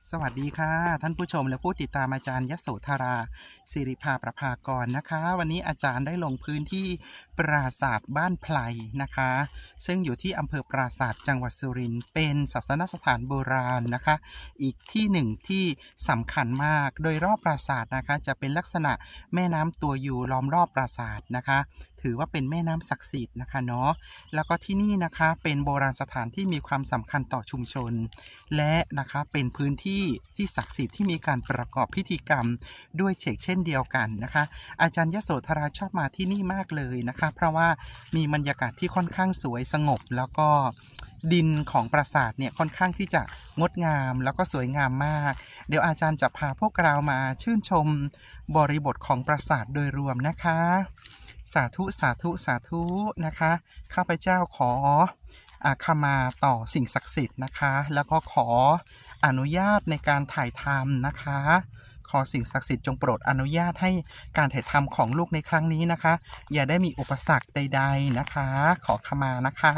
สวัสดีค่ะท่านผู้ชมและผู้ติดตามอาจารย์ยโสธราศิริภาประภากรนะคะวันนี้อาจารย์ได้ลงพื้นที่ปราสาทบ้านไพลนะคะซึ่งอยู่ที่อำเภอปราสาทจังหวัดสุรินทร์เป็นศาสนสถานโบราณนะคะอีกที่หนึ่งที่สำคัญมากโดยรอบปราสาทนะคะจะเป็นลักษณะแม่น้ำตัวอยู่ล้อมรอบปราสาทนะคะถือว่าเป็นแม่น้ำศักดิ์สิทธิ์นะคะเนาะแล้วก็ที่นี่นะคะเป็นโบราณสถานที่มีความสำคัญต่อชุมชนและนะคะเป็นพื้นที่ที่ศักดิ์สิทธิ์ที่มีการประกอบพิธีกรรมด้วยเช่นเดียวกันนะคะอาจารย์ยโสธราชอบมาที่นี่มากเลยนะคะเพราะว่ามีบรรยากาศที่ค่อนข้างสวยสงบแล้วก็ดินของปราสาทเนี่ยค่อนข้างที่จะงดงามแล้วก็สวยงามมากเดี๋ยวอาจารย์จะพาพวกเรามาชื่นชมบริบทของปราสาทโดยรวมนะคะสาธุสาธุสาธุนะคะข้าพเจ้าขอขมาต่อสิ่งศักดิ์สิทธิ์นะคะแล้วก็ขออนุญาตในการถ่ายทำนะคะขอสิ่งศักดิ์สิทธิ์จงโปรดอนุญาตให้การถ่ายทำของลูกในครั้งนี้นะคะอย่าได้มีอุปสรรคใดๆนะคะขอขมานะคะ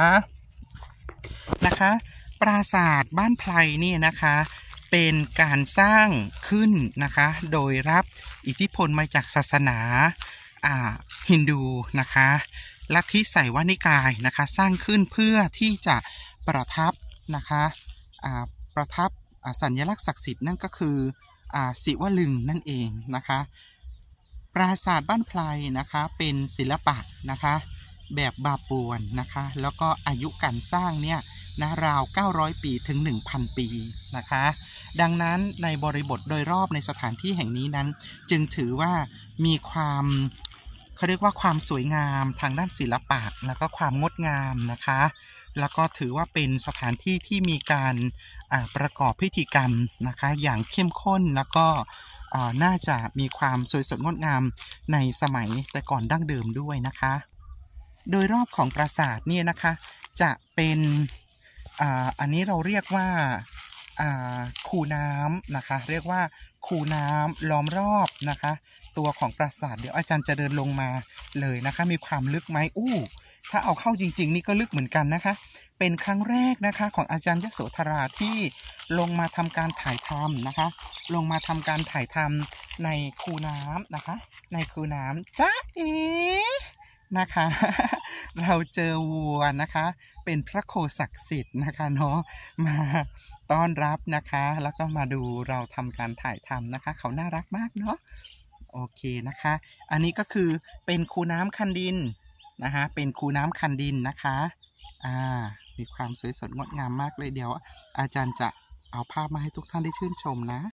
ปราสาทบ้านไพลนี่นะคะเป็นการสร้างขึ้นนะคะโดยรับอิทธิพลมาจากศาสนาฮินดูนะคะลัทธิไสยวนิกายนะคะสร้างขึ้นเพื่อที่จะประทับนะคะประทับสัญลักษณ์ศักดิ์สิทธิ์นั่นก็คือศิวลึงนั่นเองนะคะปราสาทบ้านไพลนะคะเป็นศิลปะนะคะแบบบาปวนนะคะแล้วก็อายุการสร้างเนี่ยนะราว900ปีถึง 1,000 ปีนะคะดังนั้นในบริบทโดยรอบในสถานที่แห่งนี้นั้นจึงถือว่ามีความเขาเรียกว่าความสวยงามทางด้านศิลปะแล้วก็ความงดงามนะคะแล้วก็ถือว่าเป็นสถานที่ที่มีการประกอบพิธีกรรมนะคะอย่างเข้มข้นแล้วก็น่าจะมีความสวยสดงดงามในสมัยแต่ก่อนดั้งเดิมด้วยนะคะโดยรอบของปราสาทเนี่ยนะคะจะเป็นอันนี้เราเรียกว่าคูน้ำนะคะเรียกว่าคูน้ำล้อมรอบนะคะตัวของปราสาทเดี๋ยวอาจารย์จะเดินลงมาเลยนะคะมีความลึกไหมถ้าเอาเข้าจริงๆนี่ก็ลึกเหมือนกันนะคะเป็นครั้งแรกนะคะของอาจารย์ยโสธราที่ลงมาทำการถ่ายทำนะคะลงมาทำการถ่ายทำในคูน้ำนะคะในคูน้ำจ๊ะเอ๋นะคะเราเจอวัวนะคะเป็นพระโคศักดิ์สิทธิ์นะคะเนาะมาต้อนรับนะคะแล้วก็มาดูเราทำการถ่ายทำนะคะเขาน่ารักมากเนาะโอเคนะคะอันนี้ก็คือเป็นคูน้ำคันดินนะคะเป็นคูน้ำคันดินนะคะมีความสวยสดงดงามมากเลยเดี๋ยวอาจารย์จะเอาภาพมาให้ทุกท่านได้ชื่นชมนะ